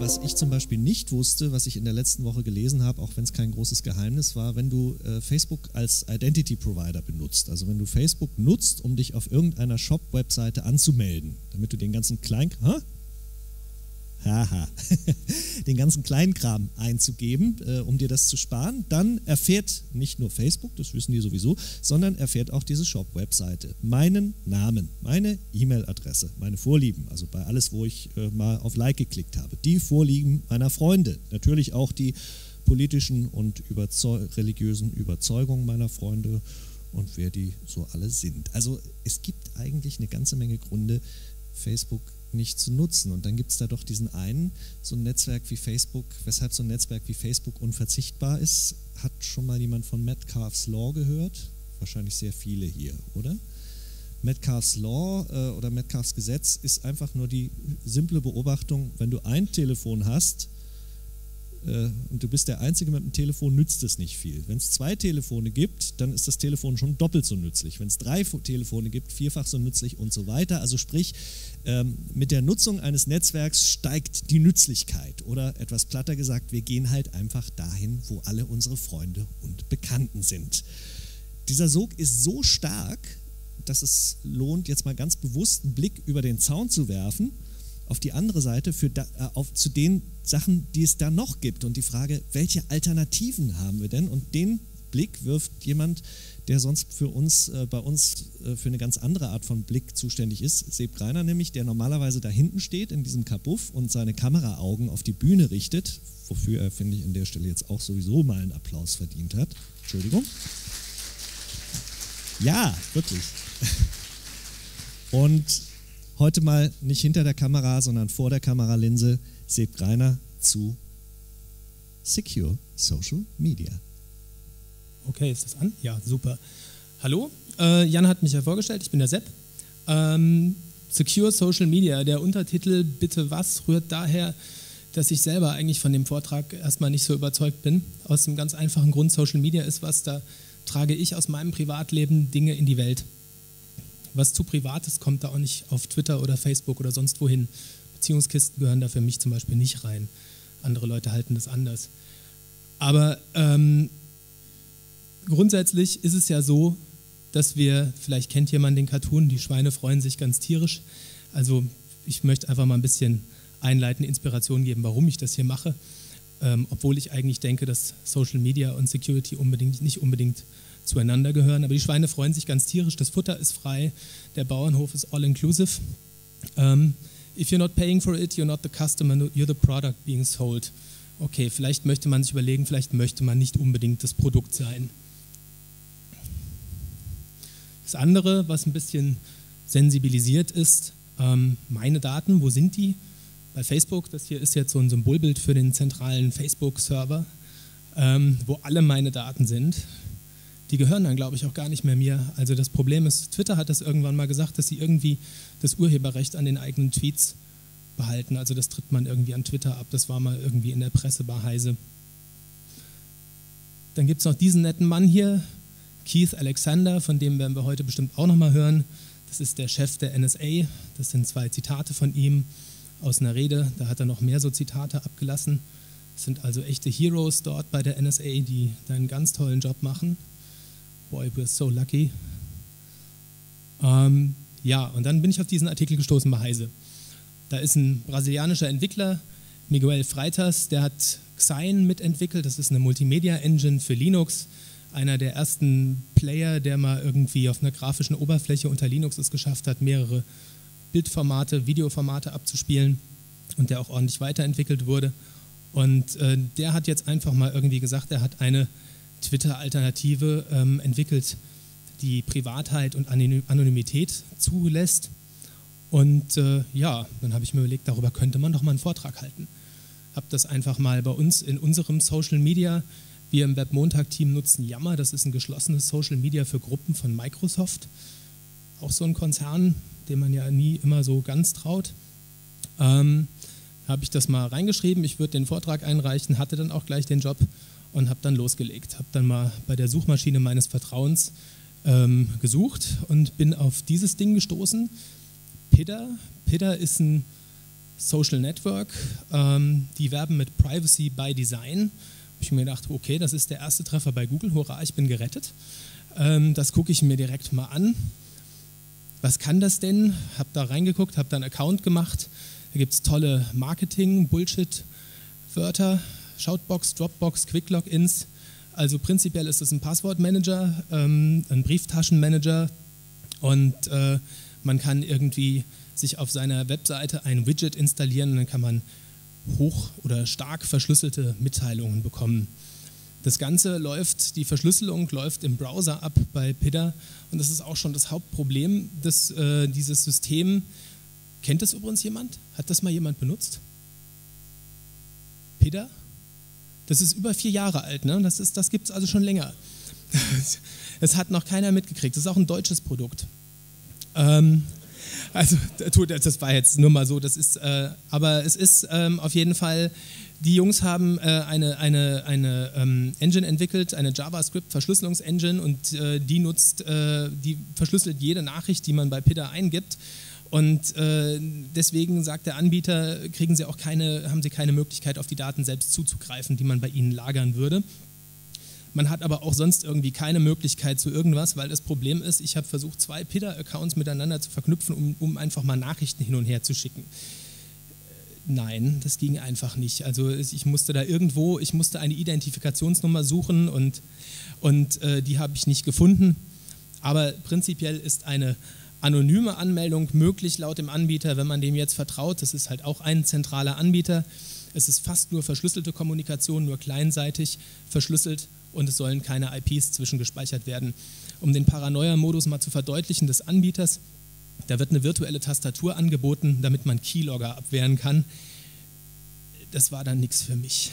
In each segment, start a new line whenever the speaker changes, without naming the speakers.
was ich zum Beispiel nicht wusste, was ich in der letzten Woche gelesen habe, auch wenn es kein großes Geheimnis war, wenn du Facebook als Identity Provider benutzt, also wenn du Facebook nutzt, um dich auf irgendeiner Shop-Webseite anzumelden, damit du den ganzen den ganzen Kleinkram einzugeben, um dir das zu sparen, dann erfährt nicht nur Facebook, das wissen die sowieso, sondern erfährt auch diese Shop-Webseite meinen Namen, meine E-Mail-Adresse, meine Vorlieben, also bei alles, wo ich mal auf Like geklickt habe, die Vorlieben meiner Freunde, natürlich auch die politischen und religiösen Überzeugungen meiner Freunde und wer die so alle sind. Also es gibt eigentlich eine ganze Menge Gründe, Facebook nicht zu nutzen. Und dann gibt es da doch diesen einen, so ein Netzwerk wie Facebook, weshalb so ein Netzwerk wie Facebook unverzichtbar ist. Hat schon mal jemand von Metcalfe's Law gehört? Wahrscheinlich sehr viele hier, oder? Metcalfe's Law oder Metcalfe's Gesetz ist einfach nur die simple Beobachtung, wenn du ein Telefon hast und du bist der Einzige mit dem Telefon, nützt es nicht viel. Wenn es 2 Telefone gibt, dann ist das Telefon schon doppelt so nützlich. Wenn es 3 Telefone gibt, 4-fach so nützlich und so weiter. Also sprich, mit der Nutzung eines Netzwerks steigt die Nützlichkeit. Oder etwas platter gesagt, wir gehen halt einfach dahin, wo alle unsere Freunde und Bekannten sind. Dieser Sog ist so stark, dass es lohnt, jetzt mal ganz bewusst einen Blick über den Zaun zu werfen, auf die andere Seite zu den Sachen, die es da noch gibt und die Frage, welche Alternativen haben wir denn? Und den Blick wirft jemand, der sonst für uns, bei uns für eine ganz andere Art von Blick zuständig ist, Sepp Greiner nämlich, der normalerweise da hinten steht in diesem Kabuff und seine Kameraaugen auf die Bühne richtet, wofür er, finde ich, an der Stelle jetzt auch sowieso mal einen Applaus verdient hat. Entschuldigung. Ja, wirklich. Und heute mal nicht hinter der Kamera, sondern vor der Kameralinse, Sepp Greiner zu Secure Social Media.
Okay, ist das an? Ja, super. Hallo, Jan hat mich ja vorgestellt, ich bin der Sepp. Secure Social Media, der Untertitel Bitte was rührt daher, dass ich selber eigentlich von dem Vortrag erstmal nicht so überzeugt bin. Aus dem ganz einfachen Grund, Social Media ist was, da trage ich aus meinem Privatleben Dinge in die Welt. Was zu Privates kommt da auch nicht auf Twitter oder Facebook oder sonst wohin. Beziehungskisten gehören da für mich zum Beispiel nicht rein. Andere Leute halten das anders. Aber grundsätzlich ist es ja so, dass wir, vielleicht kennt jemand den Cartoon, die Schweine freuen sich ganz tierisch. Also ich möchte einfach mal ein bisschen einleitende Inspiration geben, warum ich das hier mache. Obwohl ich eigentlich denke, dass Social Media und Security nicht unbedingt zueinander gehören. Aber die Schweine freuen sich ganz tierisch, das Futter ist frei, der Bauernhof ist all-inclusive. If you're not paying for it, you're not the customer, you're the product being sold. Okay, vielleicht möchte man sich überlegen, vielleicht möchte man nicht unbedingt das Produkt sein. Das andere, was ein bisschen sensibilisiert ist, meine Daten, wo sind die? Bei Facebook, das hier ist jetzt so ein Symbolbild für den zentralen Facebook-Server, wo alle meine Daten sind. Die gehören dann, glaube ich, auch gar nicht mehr mir. Also das Problem ist, Twitter hat das irgendwann mal gesagt, dass sie irgendwie das Urheberrecht an den eigenen Tweets behalten. Also das tritt man irgendwie an Twitter ab. Das war mal irgendwie in der Presse bei Heise. Dann gibt es noch diesen netten Mann hier, Keith Alexander, von dem werden wir heute bestimmt auch nochmal hören. Das ist der Chef der NSA. Das sind 2 Zitate von ihm aus einer Rede. Da hat er noch mehr so Zitate abgelassen. Das sind also echte Heroes dort bei der NSA, die da einen ganz tollen Job machen. Boy, we're so lucky. Ja, und dann bin ich auf diesen Artikel gestoßen bei Heise. Da ist ein brasilianischer Entwickler, Miguel Freitas, der hat Xine mitentwickelt. Das ist eine Multimedia-Engine für Linux. Einer der ersten Player, der mal irgendwie auf einer grafischen Oberfläche unter Linux es geschafft hat, mehrere Bildformate, Videoformate abzuspielen und der auch ordentlich weiterentwickelt wurde. Und der hat jetzt einfach mal irgendwie gesagt, er hat eine Twitter-Alternative entwickelt, die Privatheit und Anonymität zulässt. Und ja, dann habe ich mir überlegt, darüber könnte man doch mal einen Vortrag halten. Habe das einfach mal bei uns in unserem Social Media, wir im Webmontag-Team nutzen Yammer, das ist ein geschlossenes Social Media für Gruppen von Microsoft. Auch so ein Konzern, dem man ja nie immer so ganz traut. Habe ich das mal reingeschrieben, ich würde den Vortrag einreichen, hatte dann auch gleich den Job und habe dann losgelegt. Habe dann mal bei der Suchmaschine meines Vertrauens gesucht und bin auf dieses Ding gestoßen. PIDA ist ein Social Network, die werben mit Privacy by Design. Habe ich mir gedacht, okay, das ist der erste Treffer bei Google, hurra, ich bin gerettet. Das gucke ich mir direkt mal an. Was kann das denn? Habe da reingeguckt, habe da einen Account gemacht. Da gibt es tolle Marketing-Bullshit-Wörter, Shoutbox, Dropbox, Quick-Logins. Also prinzipiell ist es ein Passwortmanager, ein Brieftaschenmanager und man kann irgendwie sich auf seiner Webseite ein Widget installieren und dann kann man hoch oder stark verschlüsselte Mitteilungen bekommen. Das Ganze läuft, die Verschlüsselung läuft im Browser ab bei PIDA und das ist auch schon das Hauptproblem, dass dieses System, kennt das übrigens jemand? Hat das mal jemand benutzt? PIDA? Das ist über 4 Jahre alt, ne? Das gibt es also schon länger. Das hat noch keiner mitgekriegt. Das ist auch ein deutsches Produkt. Also, das war jetzt nur mal so. Aber es ist auf jeden Fall, die Jungs haben eine Engine entwickelt, eine JavaScript-Verschlüsselungsengine und die verschlüsselt jede Nachricht, die man bei PIDA eingibt. Und deswegen sagt der Anbieter, haben sie keine Möglichkeit, auf die Daten selbst zuzugreifen, die man bei ihnen lagern würde. Man hat aber auch sonst irgendwie keine Möglichkeit zu irgendwas, weil das Problem ist, ich habe versucht, 2 PIDA-Accounts miteinander zu verknüpfen, um einfach mal Nachrichten hin und her zu schicken. Nein, das ging einfach nicht. Also ich musste eine Identifikationsnummer suchen und die habe ich nicht gefunden. Aber prinzipiell ist eine anonyme Anmeldung möglich laut dem Anbieter, wenn man dem jetzt vertraut. Das ist halt auch ein zentraler Anbieter. Es ist fast nur verschlüsselte Kommunikation, nur kleinseitig verschlüsselt und es sollen keine IPs zwischengespeichert werden. Um den Paranoia-Modus mal zu verdeutlichen des Anbieters, da wird eine virtuelle Tastatur angeboten, damit man Keylogger abwehren kann. Das war dann nichts für mich.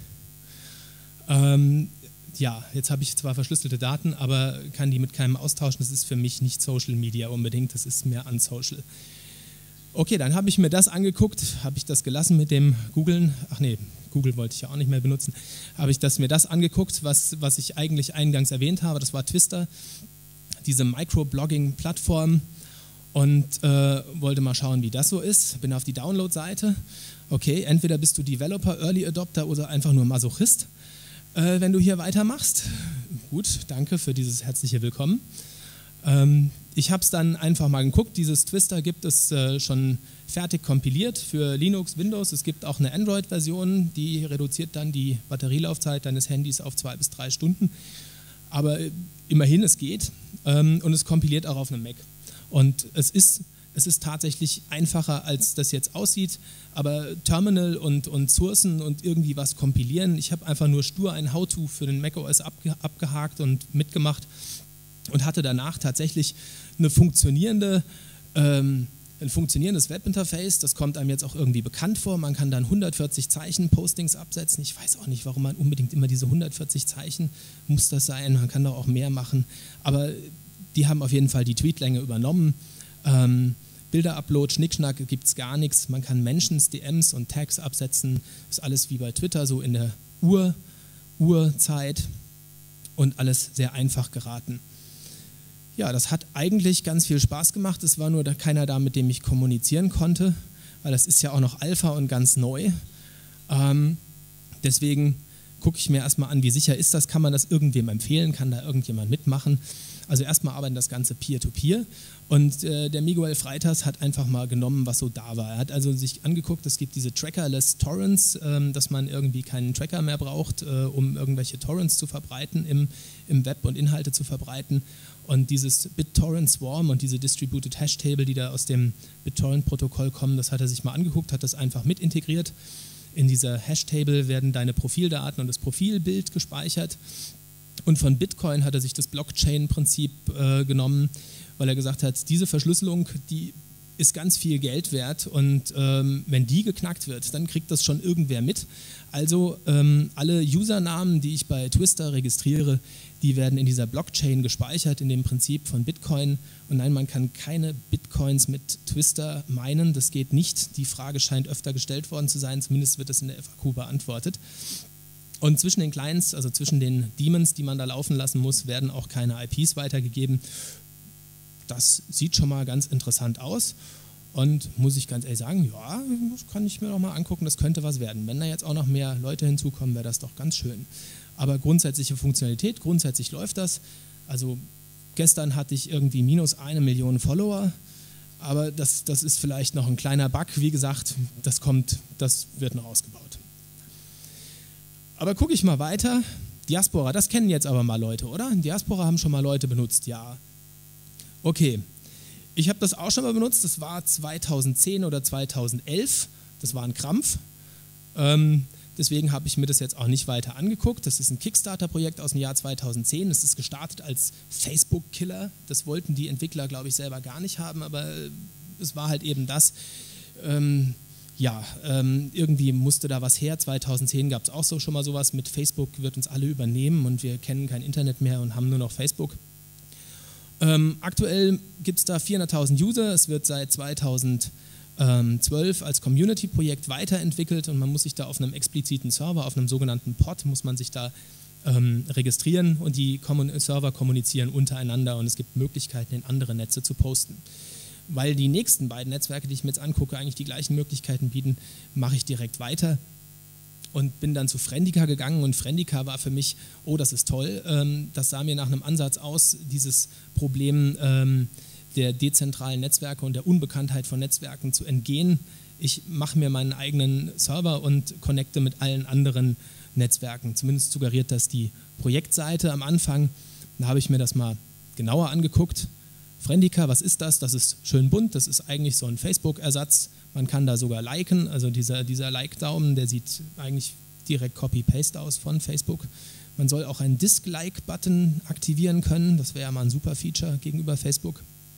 Ja, jetzt habe ich zwar verschlüsselte Daten, aber kann die mit keinem austauschen. Das ist für mich nicht Social Media unbedingt, das ist mehr unsocial. Okay, dann habe ich mir das angeguckt, habe ich das gelassen mit dem Googlen. Ach nee, Google wollte ich ja auch nicht mehr benutzen. Habe ich mir das angeguckt, was ich eigentlich eingangs erwähnt habe. Das war Twister, diese Microblogging-Plattform und wollte mal schauen, wie das so ist. Bin auf die Download-Seite. Okay, entweder bist du Developer, Early Adopter oder einfach nur Masochist. Wenn du hier weitermachst. Gut, danke für dieses herzliche Willkommen. Ich habe es dann einfach mal geguckt, dieses Twister gibt es schon fertig kompiliert für Linux, Windows. Es gibt auch eine Android-Version, die reduziert dann die Batterielaufzeit deines Handys auf 2 bis 3 Stunden. Aber immerhin, es geht und es kompiliert auch auf einem Mac. Und es ist tatsächlich einfacher, als das jetzt aussieht, aber Terminal und Sourcen und irgendwie was kompilieren. Ich habe einfach nur stur ein How-To für den macOS abgehakt und mitgemacht und hatte danach tatsächlich ein funktionierendes Webinterface. Das kommt einem jetzt auch irgendwie bekannt vor. Man kann dann 140 Zeichen Postings absetzen. Ich weiß auch nicht, warum man unbedingt immer diese 140 Zeichen muss das sein. Man kann doch auch mehr machen. Aber die haben auf jeden Fall die Tweetlänge übernommen. Bilder-Upload, Schnickschnack gibt es gar nichts. Man kann Mentions, DMs und Tags absetzen. Das ist alles wie bei Twitter, so in der Urzeit und alles sehr einfach geraten. Ja, das hat eigentlich ganz viel Spaß gemacht. Es war nur keiner da, mit dem ich kommunizieren konnte, weil das ist ja auch noch Alpha und ganz neu. Deswegen gucke ich mir erstmal an, wie sicher ist das, kann man das irgendwem empfehlen, kann da irgendjemand mitmachen. Also erstmal arbeiten das Ganze Peer-to-Peer und der Miguel Freitas hat einfach mal genommen, was so da war. Er hat also sich angeguckt, es gibt diese Trackerless Torrents, dass man irgendwie keinen Tracker mehr braucht, um irgendwelche Torrents zu verbreiten im Web und Inhalte zu verbreiten. Und dieses BitTorrent Swarm und diese Distributed Hash Table, die da aus dem BitTorrent-Protokoll kommen, das hat er sich mal angeguckt, hat das einfach mit integriert. In dieser Hash Table werden deine Profildaten und das Profilbild gespeichert. Und von Bitcoin hat er sich das Blockchain-Prinzip genommen, weil er gesagt hat, diese Verschlüsselung, die ist ganz viel Geld wert und wenn die geknackt wird, dann kriegt das schon irgendwer mit. Also alle Usernamen, die ich bei Twister registriere, die werden in dieser Blockchain gespeichert, in dem Prinzip von Bitcoin. Und nein, man kann keine Bitcoins mit Twister meinen, das geht nicht. Die Frage scheint öfter gestellt worden zu sein, zumindest wird das in der FAQ beantwortet. Und zwischen den Clients, also zwischen den Daemons, die man da laufen lassen muss, werden auch keine IPs weitergegeben. Das sieht schon mal ganz interessant aus. Und muss ich ganz ehrlich sagen, ja, das kann ich mir doch mal angucken, das könnte was werden. Wenn da jetzt auch noch mehr Leute hinzukommen, wäre das doch ganz schön. Aber grundsätzliche Funktionalität, grundsätzlich läuft das. Also gestern hatte ich irgendwie minus 1 Million Follower, aber das ist vielleicht noch ein kleiner Bug. Wie gesagt, das wird noch ausgebaut. Aber gucke ich mal weiter. Diaspora, das kennen jetzt aber mal Leute, oder? Diaspora haben schon mal Leute benutzt, ja. Okay. Ich habe das auch schon mal benutzt, das war 2010 oder 2011, das war ein Krampf, deswegen habe ich mir das jetzt auch nicht weiter angeguckt. Das ist ein Kickstarter-Projekt aus dem Jahr 2010, das ist gestartet als Facebook-Killer, das wollten die Entwickler, glaube ich, selber gar nicht haben, aber es war halt eben das. Irgendwie musste da was her, 2010 gab es auch so schon mal sowas mit Facebook wird uns alle übernehmen und wir kennen kein Internet mehr und haben nur noch Facebook. Aktuell gibt es da 400.000 User, es wird seit 2012 als Community-Projekt weiterentwickelt und man muss sich da auf einem expliziten Server, auf einem sogenannten Pod, muss man sich da registrieren und die Server kommunizieren untereinander und es gibt Möglichkeiten, in andere Netze zu posten. Weil die nächsten beiden Netzwerke, die ich mir jetzt angucke, eigentlich die gleichen Möglichkeiten bieten, mache ich direkt weiter. Und bin dann zu Friendica gegangen und Friendica war für mich, oh, das ist toll, das sah mir nach einem Ansatz aus, dieses Problem der dezentralen Netzwerke und der Unbekanntheit von Netzwerken zu entgehen. Ich mache mir meinen eigenen Server und connecte mit allen anderen Netzwerken. Zumindest suggeriert das die Projektseite am Anfang. Da habe ich mir das mal genauer angeguckt. Friendica, was ist das? Das ist schön bunt, das ist eigentlich so ein Facebook-Ersatz. Man kann da sogar liken, also dieser Like-Daumen, der sieht eigentlich direkt Copy-Paste aus von Facebook. Man soll auch einen Dislike-Button aktivieren können, das wäre ja mal ein super Feature gegenüber Facebook.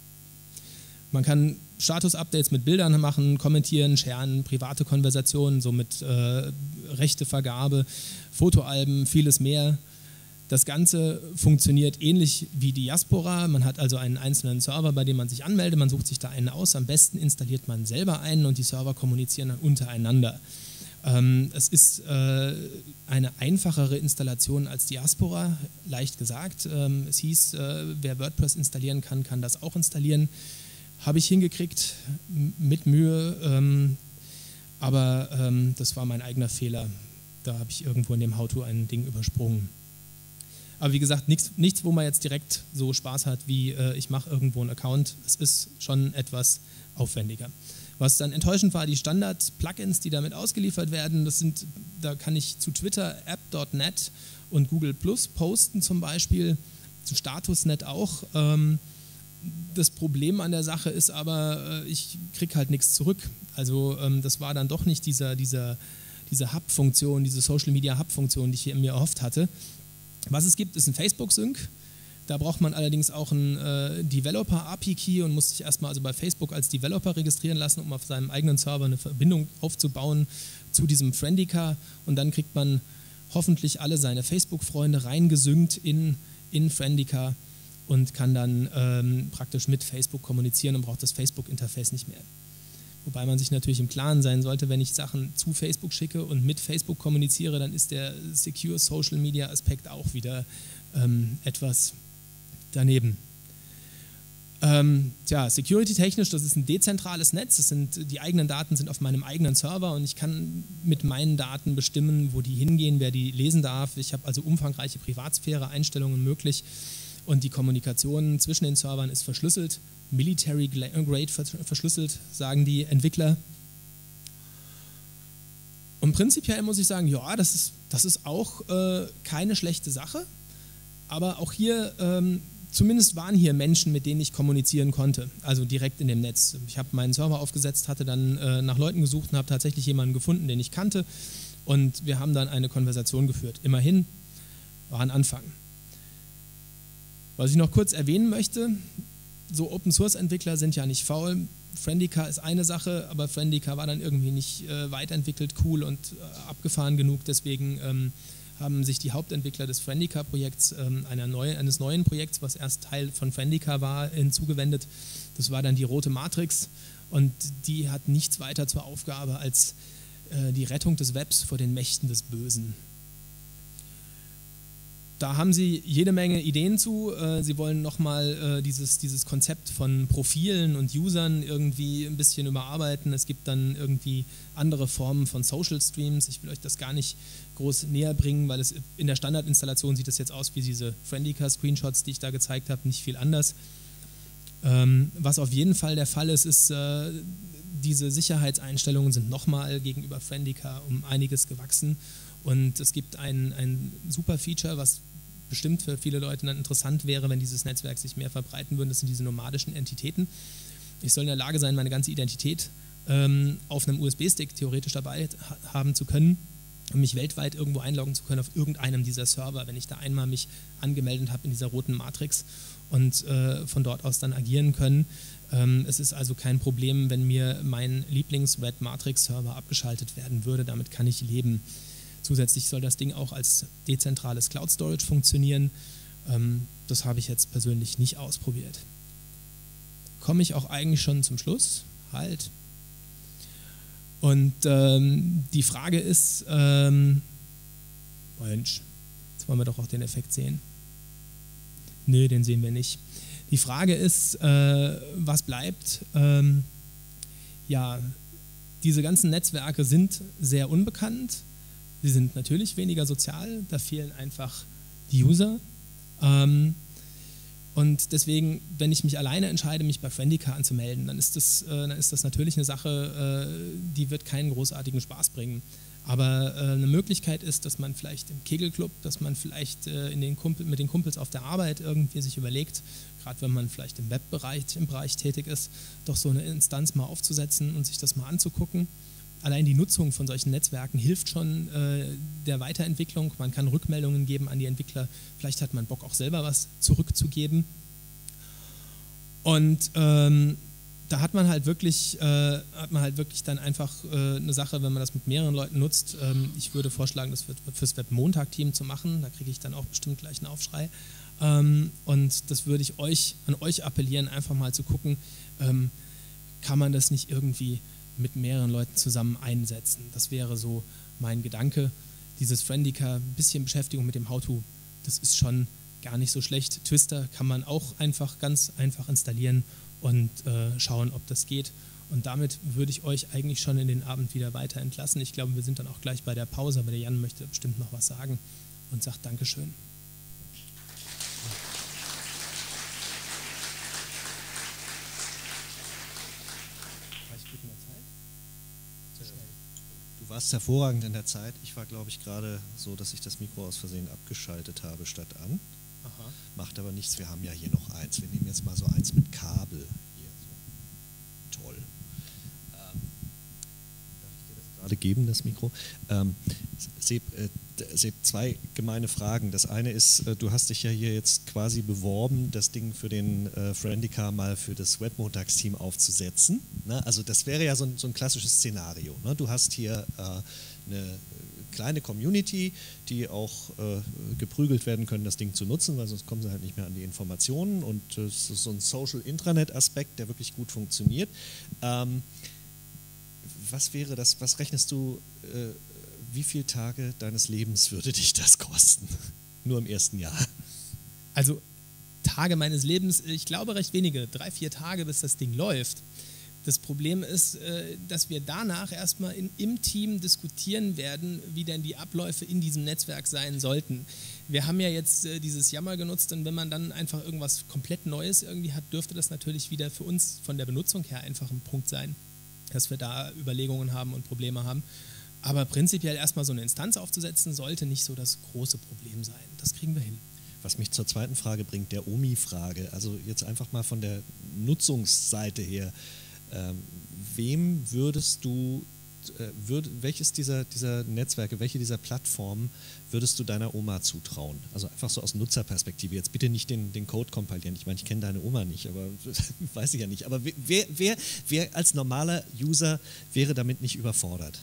Man kann Status-Updates mit Bildern machen, kommentieren, sharen, private Konversationen, so mit Rechtevergabe, Fotoalben, vieles mehr. Das Ganze funktioniert ähnlich wie Diaspora. Man hat also einen einzelnen Server, bei dem man sich anmeldet. Man sucht sich da einen aus. Am besten installiert man selber einen und die Server kommunizieren dann untereinander. Es ist eine einfachere Installation als Diaspora, leicht gesagt. Es hieß, wer WordPress installieren kann, kann das auch installieren. Habe ich hingekriegt, mit Mühe, aber das war mein eigener Fehler. Da habe ich irgendwo in dem How-To ein Ding übersprungen. Aber wie gesagt, nichts, wo man jetzt direkt so Spaß hat, wie ich mache irgendwo einen Account. Es ist schon etwas aufwendiger. Was dann enttäuschend war, die Standard-Plugins, die damit ausgeliefert werden, da kann ich zu Twitter app.net und Google Plus posten zum Beispiel, zu Statusnet auch. Das Problem an der Sache ist aber, ich kriege halt nichts zurück. Also das war dann doch nicht diese Hub-Funktion, diese Social-Media-Hub-Funktion, die ich mir erhofft hatte. Was es gibt, ist ein Facebook-Sync. Da braucht man allerdings auch einen Developer-API-Key und muss sich erstmal also bei Facebook als Developer registrieren lassen, um auf seinem eigenen Server eine Verbindung aufzubauen zu diesem Friendica. Und dann kriegt man hoffentlich alle seine Facebook-Freunde reingesynkt in Friendica und kann dann praktisch mit Facebook kommunizieren und braucht das Facebook-Interface nicht mehr. Wobei man sich natürlich im Klaren sein sollte, wenn ich Sachen zu Facebook schicke und mit Facebook kommuniziere, dann ist der Secure Social Media Aspekt auch wieder etwas daneben. Security-technisch, das ist ein dezentrales Netz, die eigenen Daten sind auf meinem eigenen Server und ich kann mit meinen Daten bestimmen, wo die hingehen, wer die lesen darf. Ich habe also umfangreiche Privatsphäre-Einstellungen möglich und die Kommunikation zwischen den Servern ist verschlüsselt. Military Grade verschlüsselt, sagen die Entwickler. Und prinzipiell muss ich sagen, ja, das ist auch keine schlechte Sache, aber auch hier, zumindest waren hier Menschen, mit denen ich kommunizieren konnte, also direkt in dem Netz. Ich habe meinen Server aufgesetzt, hatte dann nach Leuten gesucht und habe tatsächlich jemanden gefunden, den ich kannte und wir haben dann eine Konversation geführt. Immerhin war ein Anfang. Was ich noch kurz erwähnen möchte, so Open-Source-Entwickler sind ja nicht faul. Friendica ist eine Sache, aber Friendica war dann irgendwie nicht weiterentwickelt, cool und abgefahren genug. Deswegen haben sich die Hauptentwickler des Friendica-Projekts eines neuen Projekts, was erst Teil von Friendica war, hinzugewendet. Das war dann die Rote Matrix und die hat nichts weiter zur Aufgabe als die Rettung des Webs vor den Mächten des Bösen. da haben sie jede Menge Ideen zu. Sie wollen nochmal dieses Konzept von Profilen und Usern irgendwie ein bisschen überarbeiten. Es gibt dann irgendwie andere Formen von Social Streams. Ich will euch das gar nicht groß näher bringen, weil es in der Standardinstallation sieht es jetzt aus wie diese Friendica-Screenshots, die ich da gezeigt habe, nicht viel anders. Was auf jeden Fall der Fall ist, ist, diese Sicherheitseinstellungen sind nochmal gegenüber Friendica um einiges gewachsen. Und es gibt ein super Feature, was bestimmt für viele Leute dann interessant wäre, wenn dieses Netzwerk sich mehr verbreiten würde. Das sind diese nomadischen Entitäten. Ich soll in der Lage sein, meine ganze Identität auf einem USB-Stick theoretisch dabei haben zu können und mich weltweit irgendwo einloggen zu können auf irgendeinem dieser Server, wenn ich da einmal mich angemeldet habe in dieser roten Matrix und von dort aus dann agieren können. Es ist also kein Problem, wenn mir mein Lieblings-Red Matrix-Server abgeschaltet werden würde. Damit kann ich leben. Zusätzlich soll das Ding auch als dezentrales Cloud Storage funktionieren. Das habe ich jetzt persönlich nicht ausprobiert. Komme ich auch eigentlich schon zum Schluss? Halt. Und die Frage ist, Mensch, jetzt wollen wir doch auch den Effekt sehen. Nö, den sehen wir nicht. Die Frage ist, was bleibt? Ja, diese ganzen Netzwerke sind sehr unbekannt. Sie sind natürlich weniger sozial, da fehlen einfach die User. Und deswegen, wenn ich mich alleine entscheide, mich bei Friendica anzumelden, dann ist das natürlich eine Sache, die wird keinen großartigen Spaß bringen. Aber eine Möglichkeit ist, dass man vielleicht im Kegelclub, dass man vielleicht mit den Kumpels auf der Arbeit irgendwie sich überlegt, gerade wenn man vielleicht im Webbereich tätig ist, doch so eine Instanz mal aufzusetzen und sich das mal anzugucken. Allein die Nutzung von solchen Netzwerken hilft schon der Weiterentwicklung. Man kann Rückmeldungen geben an die Entwickler. Vielleicht hat man Bock, auch selber was zurückzugeben. Und da hat man halt wirklich dann einfach eine Sache, wenn man das mit mehreren Leuten nutzt. Ich würde vorschlagen, das fürs Web-Montag-Team zu machen. Da kriege ich dann auch bestimmt gleich einen Aufschrei. Und das würde ich an euch appellieren, einfach mal zu gucken, kann man das nicht irgendwie mit mehreren Leuten zusammen einsetzen. Das wäre so mein Gedanke. Dieses Friendica, ein bisschen Beschäftigung mit dem How-To, das ist schon gar nicht so schlecht. Twister kann man auch ganz einfach installieren und schauen, ob das geht. Und damit würde ich euch eigentlich schon in den Abend wieder weiter entlassen. Ich glaube, wir sind dann auch gleich bei der Pause, aber der Jan möchte bestimmt noch was sagen und sagt Dankeschön.
Du warst hervorragend in der Zeit. Ich war, glaube ich, gerade so, dass ich das Mikro aus Versehen abgeschaltet habe statt an. Aha. Macht aber nichts, wir haben ja hier noch eins. Wir nehmen jetzt mal so eins mit Kabel. Hier, so. Toll. Darf ich dir das gerade geben, das Mikro? Seb, zwei gemeine Fragen. Das eine ist, du hast dich ja hier jetzt quasi beworben, das Ding für den Friendica mal für das Webmontagsteam aufzusetzen. Ne? Also das wäre ja so ein klassisches Szenario. Ne? Du hast hier eine kleine Community, die auch geprügelt werden können, das Ding zu nutzen, weil sonst kommen sie halt nicht mehr an die Informationen, und es ist so ein Social-Intranet-Aspekt, der wirklich gut funktioniert. Was wäre das, was rechnest du, wie viele Tage deines Lebens würde dich das kosten? Nur im ersten Jahr.
Also Tage meines Lebens, ich glaube recht wenige, 3-4 Tage, bis das Ding läuft. Das Problem ist, dass wir danach erstmal im Team diskutieren werden, wie denn die Abläufe in diesem Netzwerk sein sollten. Wir haben ja jetzt dieses Yammer genutzt, und wenn man dann einfach irgendwas komplett Neues irgendwie hat, dürfte das natürlich wieder für uns von der Benutzung her einfach ein Punkt sein, dass wir da Überlegungen haben und Probleme haben. Aber prinzipiell erstmal so eine Instanz aufzusetzen, sollte nicht so das große Problem sein. Das kriegen wir hin.
Was mich zur zweiten Frage bringt, der OMI-Frage. Also jetzt einfach mal von der Nutzungsseite her. Wem würdest du, welches dieser Netzwerke, welche dieser Plattformen würdest du deiner Oma zutrauen? Also einfach so aus Nutzerperspektive. Jetzt bitte nicht den Code kompilieren. Ich meine, ich kenne deine Oma nicht, aber weiß ich ja nicht. Aber wer als normaler User wäre damit nicht überfordert?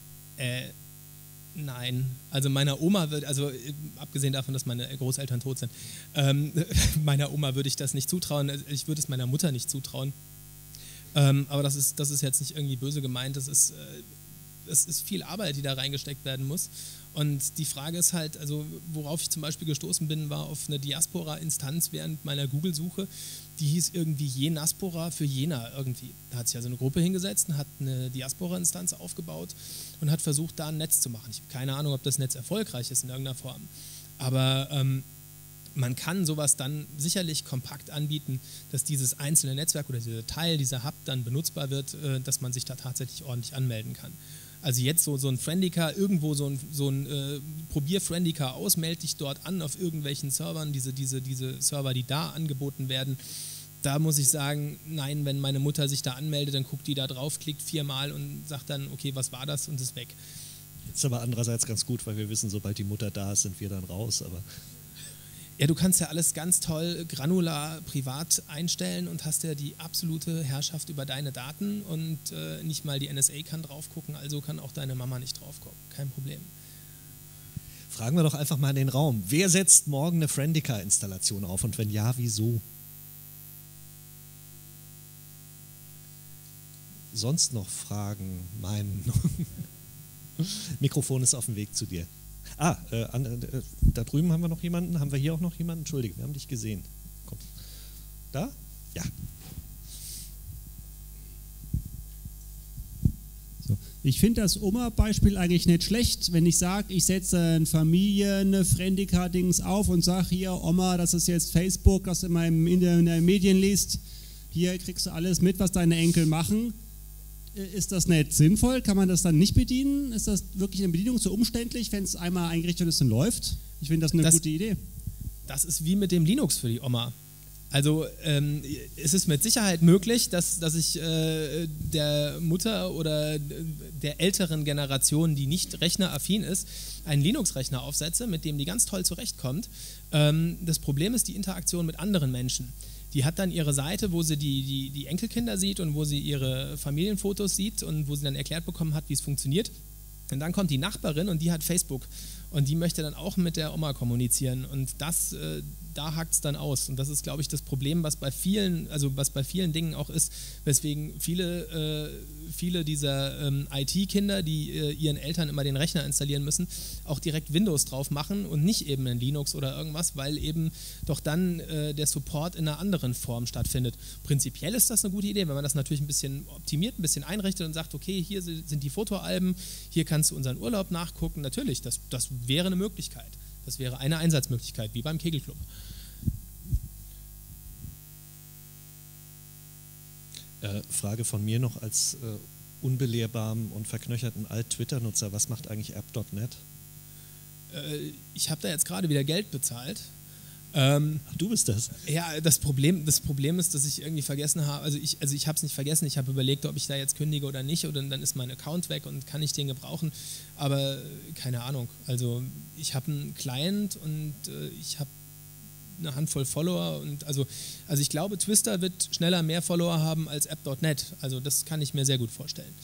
Nein, also meiner Oma abgesehen davon, dass meine Großeltern tot sind, meiner Oma würde ich das nicht zutrauen. Ich würde es meiner Mutter nicht zutrauen. Aber das ist jetzt nicht irgendwie böse gemeint. Das ist es ist viel Arbeit, die da reingesteckt werden muss. Und die Frage ist halt, also worauf ich zum Beispiel gestoßen bin, war auf eine Diaspora-Instanz während meiner Google-Suche, die hieß irgendwie Jenaspora für Jena irgendwie. Da hat sich also eine Gruppe hingesetzt und hat eine Diaspora-Instanz aufgebaut und hat versucht, da ein Netz zu machen. Ich habe keine Ahnung, ob das Netz erfolgreich ist in irgendeiner Form. Aber man kann sowas dann sicherlich kompakt anbieten, dass dieses einzelne Netzwerk oder dieser Teil, dieser Hub dann benutzbar wird, dass man sich da tatsächlich ordentlich anmelden kann. Also jetzt so ein Friendica, irgendwo so ein probier Friendica aus, melde dich dort an auf irgendwelchen Servern, diese Server, die da angeboten werden. Da muss ich sagen, nein, wenn meine Mutter sich da anmeldet, dann guckt die da drauf, klickt 4-mal und sagt dann, okay, was war das und ist weg.
Ist aber andererseits ganz gut, weil wir wissen, sobald die Mutter da ist, sind wir dann raus, aber...
Ja, du kannst ja alles ganz toll granular privat einstellen und hast ja die absolute Herrschaft über deine Daten und nicht mal die NSA kann drauf gucken, also kann auch deine Mama nicht drauf gucken. Kein Problem.
Fragen wir doch einfach mal in den Raum. Wer setzt morgen eine Friendica-Installation auf und wenn ja, wieso? Sonst noch Fragen, meinen? Mikrofon ist auf dem Weg zu dir. Da drüben haben wir noch jemanden. Haben wir hier auch noch jemanden? Entschuldige, wir haben dich gesehen. Komm. Da? Ja.
So. Ich finde das Oma-Beispiel eigentlich nicht schlecht, wenn ich sage, ich setze eine Familie, eine Friendica-Dings auf und sage, hier Oma, das ist jetzt Facebook, das du in den Medien liest, hier kriegst du alles mit, was deine Enkel machen. Ist das nicht sinnvoll? Kann man das dann nicht bedienen? Ist das wirklich eine Bedienung so umständlich, wenn es einmal eingerichtet ist und läuft? Ich finde das eine gute Idee.
Das ist wie mit dem Linux für die Oma. Also es ist mit Sicherheit möglich, dass ich der Mutter oder der älteren Generation, die nicht rechneraffin ist, einen Linux-Rechner aufsetze, mit dem die ganz toll zurechtkommt. Das Problem ist die Interaktion mit anderen Menschen. Die hat dann ihre Seite, wo sie die Enkelkinder sieht und wo sie ihre Familienfotos sieht und wo sie dann erklärt bekommen hat, wie es funktioniert. Und dann kommt die Nachbarin und die hat Facebook und die möchte dann auch mit der Oma kommunizieren und da hakt es dann aus. Und das ist, glaube ich, das Problem, was bei vielen Dingen auch ist, weswegen viele dieser IT-Kinder, die ihren Eltern immer den Rechner installieren müssen, auch direkt Windows drauf machen und nicht eben in Linux oder irgendwas, weil eben doch dann der Support in einer anderen Form stattfindet. Prinzipiell ist das eine gute Idee, wenn man das natürlich ein bisschen optimiert, ein bisschen einrichtet und sagt, okay, hier sind die Fotoalben, hier kannst du unseren Urlaub nachgucken. Natürlich, das wäre eine Möglichkeit. Das wäre eine Einsatzmöglichkeit, wie beim Kegelclub.
Frage von mir noch als unbelehrbarem und verknöcherten Alt-Twitter-Nutzer. Was macht eigentlich App.net?
Ich habe da jetzt gerade wieder Geld bezahlt.
Du bist das?
Ja, das Problem ist, dass ich irgendwie vergessen habe, also ich habe es nicht vergessen, ich habe überlegt, ob ich da jetzt kündige oder nicht, oder dann ist mein Account weg und kann ich den gebrauchen, aber keine Ahnung. Also ich habe einen Client und ich habe eine Handvoll Follower und also ich glaube, Twister wird schneller mehr Follower haben als App.net, also das kann ich mir sehr gut vorstellen.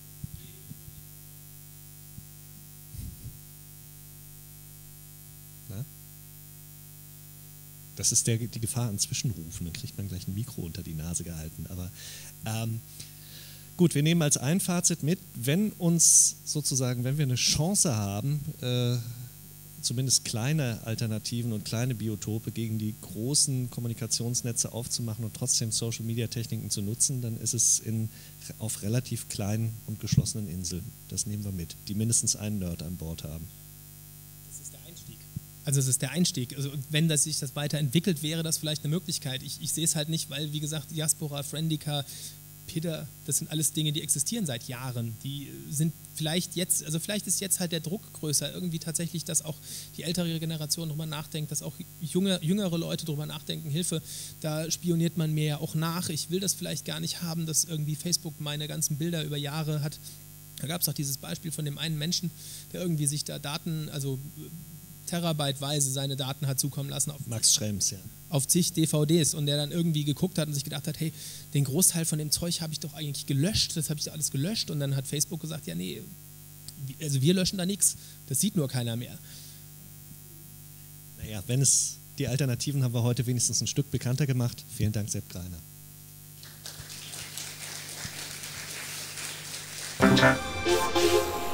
Das ist die Gefahr an Zwischenrufen, dann kriegt man gleich ein Mikro unter die Nase gehalten. Aber gut, wir nehmen als ein Fazit mit, wenn wir eine Chance haben, zumindest kleine Alternativen und kleine Biotope gegen die großen Kommunikationsnetze aufzumachen und trotzdem Social-Media-Techniken zu nutzen, dann ist es auf relativ kleinen und geschlossenen Inseln. Das nehmen wir mit, die mindestens einen Nerd an Bord haben.
Also es ist der Einstieg. Also wenn sich das weiterentwickelt, wäre das vielleicht eine Möglichkeit. Ich sehe es halt nicht, weil, wie gesagt, Diaspora, Friendica, Pidder, das sind alles Dinge, die existieren seit Jahren. Die sind vielleicht ist jetzt halt der Druck größer, irgendwie tatsächlich, dass auch die ältere Generation drüber nachdenkt, dass auch jüngere Leute drüber nachdenken, Hilfe, da spioniert man mir ja auch nach. Ich will das vielleicht gar nicht haben, dass irgendwie Facebook meine ganzen Bilder über Jahre hat. Da gab es auch dieses Beispiel von dem einen Menschen, der irgendwie sich da Daten, also terabyteweise seine Daten hat zukommen lassen
Max Schrems, ja.
Auf zig DVDs und der dann irgendwie geguckt hat und sich gedacht hat, hey, den Großteil von dem Zeug habe ich doch eigentlich gelöscht, das habe ich doch alles gelöscht und dann hat Facebook gesagt, ja nee, also wir löschen da nichts, das sieht nur keiner mehr.
Naja, die Alternativen haben wir heute wenigstens ein Stück bekannter gemacht. Vielen Dank, Sepp Greiner.
Thank you.